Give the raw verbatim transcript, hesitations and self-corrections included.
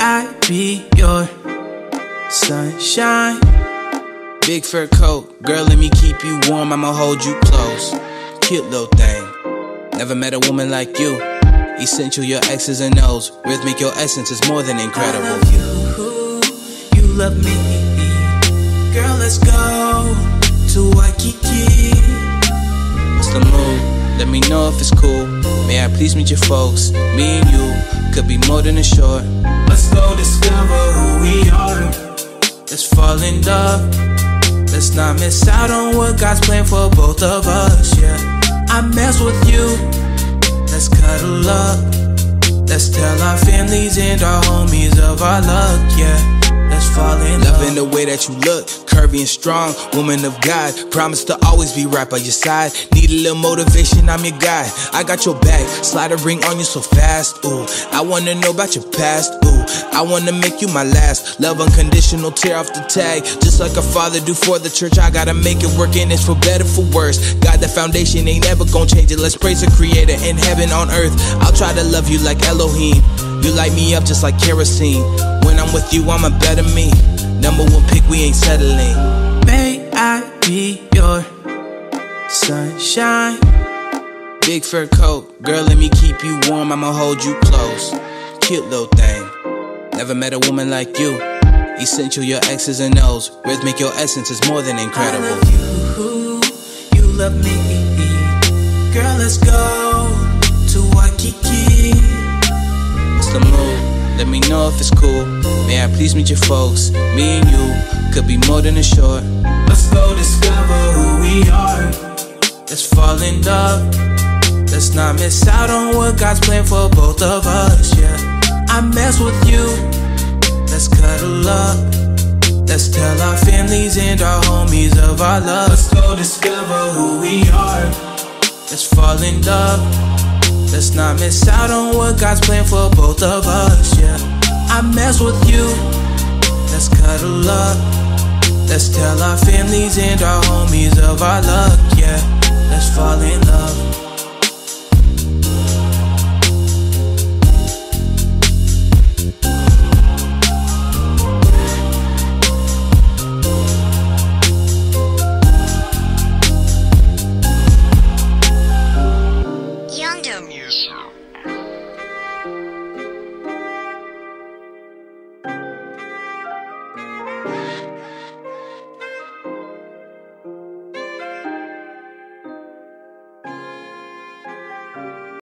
I be your sunshine? Big fur coat, girl, let me keep you warm, I'ma hold you close. Cute little thing, never met a woman like you. Essential, your X's and O's. Rhythmic, your essence is more than incredible. I love you, you love me. Girl, let's go to Waikiki. What's the mood? Let me know if it's cool. May I please meet your folks? Me and you could be more than a short. Let's go discover who we are. Let's fall in love. Let's not miss out on what God's planned for both of us, yeah. I mess with you. Let's cuddle up. Let's tell our families and our homies of our luck, yeah. Let's fall in love. Loving the way that you look, curvy and strong, woman of God. Promise to always be right by your side. Need a little motivation, I'm your guy. I got your back, slide a ring on you so fast. Ooh, I wanna know about your past. Ooh, I wanna make you my last. Love unconditional, tear off the tag. Just like a father do for the church, I gotta make it work, and it's for better, for worse. God, the foundation ain't never gonna change it. Let's praise the creator in heaven, on earth. I'll try to love you like Elohim. You light me up just like kerosene. When I'm with you, I'm a better me. Number one pick, we ain't settling. May I be your sunshine? Big fur coat, girl, let me keep you warm, I'ma hold you close. Cute little thing, never met a woman like you. Essential, your X's and O's. Rhythmic, your essence is more than incredible. I love you, you love me. Girl, let's go to Waikiki. What's the mood? Let me know if it's cool. May I please meet your folks? Me and you could be more than a short. Let's go discover who we are. Let's fall in love. Let's not miss out on what God's planned for both of us, yeah. I mess with you. Let's cuddle up. Let's tell our families and our homies of our love. Let's go discover who we are. Let's fall in love. Let's not miss out on what God's planned for both of us, yeah. I mess with you. Let's cuddle up. Let's tell our families and our homies of our luck, yeah. Let's fall in love.